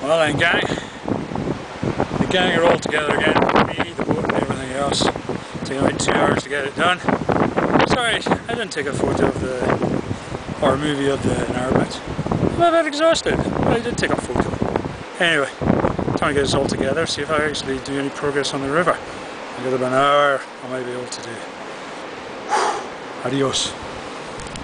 Well then, gang. The gang are all together again. Me, the boat and everything else. It's taken about 2 hours to get it done. Sorry, I didn't take a photo of or a movie of the Narrabit. I'm a bit exhausted, but I did take a photo. Anyway, trying to get this all together, see if I actually do any progress on the river. I've got about an hour I might be able to do. Adios.